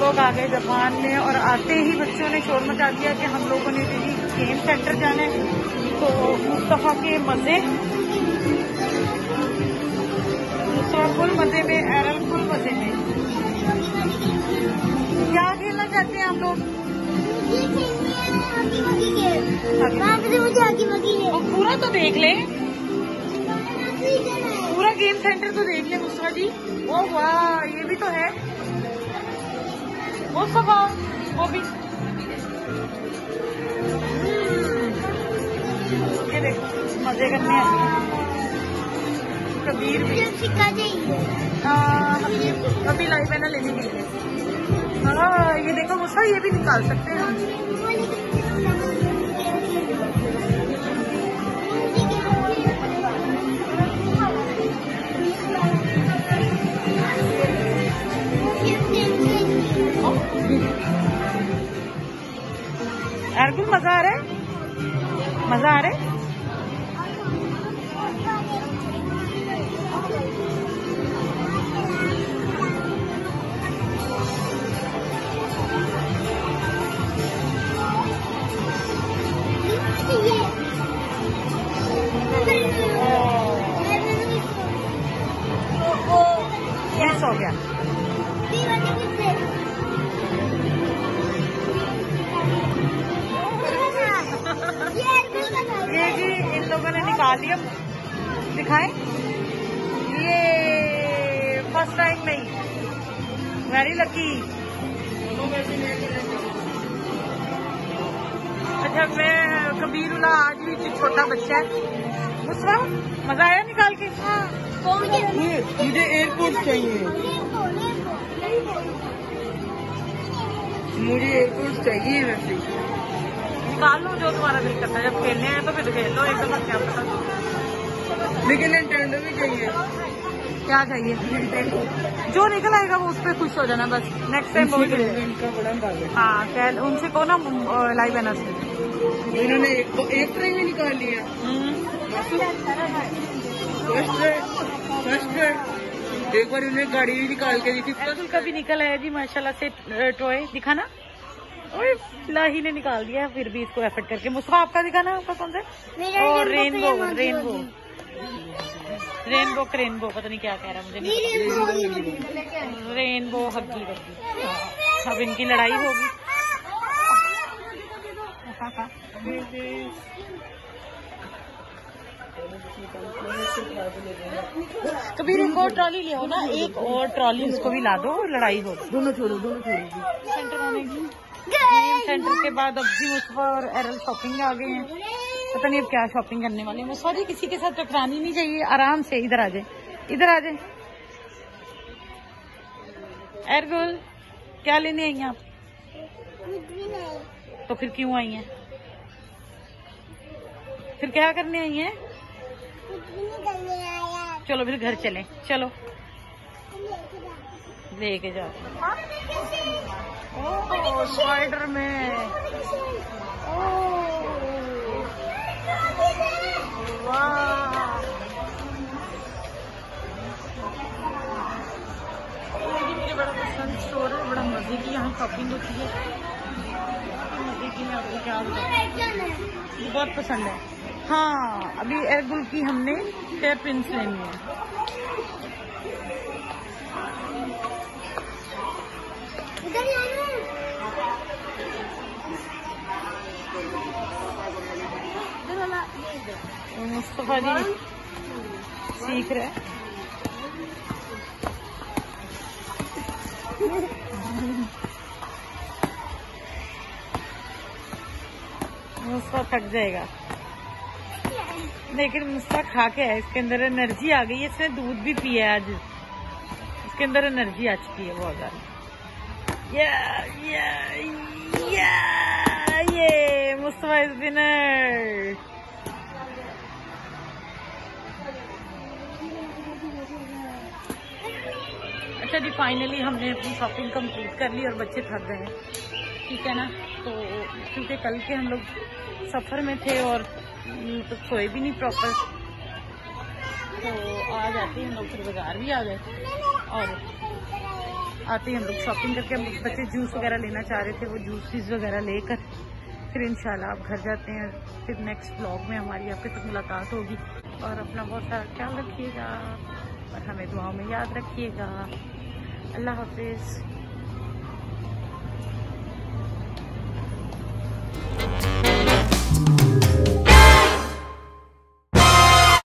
लोग आ गए जापान में और आते ही बच्चों ने शोर मचा दिया कि हम लोगों ने दीदी गेम सेंटर जाना है। तो मुस्तफा के मजे, मुस्तफा फुल मजे में, एरल फुल मजे में। क्या खेलना चाहते हैं आप लोग? पूरा तो देख ले, पूरा गेम सेंटर तो देख ले मुस्तफा जी। ओ वाह, ये भी तो है मुस्तफा, वो भी। ये देखो मजे करने आए कबीर भी। अभी लाइव है ना लेने के लिए। हाँ ये देखो मुस्तफा, ये भी निकाल सकते हैं हम। एरगुल मजा आ रहा है, मजा आ रहा है। हो गया। ये जी इन लोगों ने निकाल दिया, दिखाएं। ये फर्स्ट टाइम नहीं, वेरी लकी। अच्छा मैं कबीरुल्ला आज भी छोटा बच्चा है। मुस्तफा मजा आया निकाल के? मुझे एयरपोर्ट चाहिए, मुझे एयरपोर्ट चाहिए। वैसे निकाल लो जो तुम्हारा दिल करता है, जब खेलने हैं तो फिर खेल लो एकदम। क्या पता, लेकिन निंटेंडो भी चाहिए। क्या चाहिए? जो निकल आएगा वो उस पर खुश हो जाना बस। नेक्स्ट टाइम बहुत हाँ खैर उनसे को ना लाइव है ना, इन्होंने एक ट्रे में निकाल लिया। एक बार उन्हें गाड़ी भी निकाल के दी थी। एरगुल का भी निकल आया जी माशाल्लाह से टॉय। दिखाना। और लाही ने निकाल दिया फिर भी इसको एफर्ट करके। मुस्तफा आपका दिखाना, आपका कौन सा? और रेनबो, रेनबो, रेनबो क्रेनबो, पता नहीं क्या कह रहा है मुझे नहीं। रेनबो हग्गी वग्गी। अब इनकी लड़ाई होगी। कबीर एक और ट्रॉली ले आओ ना, एक और ट्रॉली उसको भी ला दो, लड़ाई हो। दोनों छोड़ो, दोनों छोड़ो। सेंटर आने की गेम सेंटर के बाद अब जी मुस्तफा और एरल शॉपिंग में आ गए हैं। पता नहीं अब क्या शॉपिंग करने वाले हैं। मुस्तफा जी किसी के साथ टकरानी नहीं चाहिए, आराम से इधर आ जाए, इधर आ जाए। एरगुल क्या लेने आई हैं आप? तो फिर क्यों आई हैं? फिर क्या करने आई हैं? चलो फिर घर चलें, चलो लेके जाओ। ओह स्पाइडर में, वाह मुझे बड़ा पसंद स्टोर है, बड़ा मजे की यहाँ शॉपिंग होती है। मजे की मैं आपको क्या बताऊं, बहुत पसंद है। हाँ अभी एरगुल की हमने हेयर पिन्स लेनी है। मुस्तफा जी सीख रहे हैं। मुस्तफा थक जाएगा, लेकिन मुस्तफा खा के है, इसके अंदर एनर्जी आ गई है। इसने दूध भी पिया है आज, इसके अंदर एनर्जी आ चुकी है बहुत ज्यादा। ये मुस्तफा इज विनर। अच्छा जी फाइनली हमने अपनी शॉपिंग कंप्लीट कर ली और बच्चे थक गए हैं, ठीक है ना। तो क्योंकि कल के हम लोग सफर में थे और तो सोए भी नहीं प्रॉपर, तो आज आते हम लोग फिर बाजार भी आ गए और आते ही हम लोग शॉपिंग करके, हम बच्चे जूस वगैरह लेना चाह रहे थे, वो जूसेस वगैरह लेकर फिर इंशाल्लाह आप घर जाते हैं। फिर नेक्स्ट ब्लॉग में हमारी आपके साथ मुलाकात होगी। और अपना बहुत सारा ख्याल रखिएगा और हमें दुआओं में याद रखिएगा। अल्लाह हाफिज़।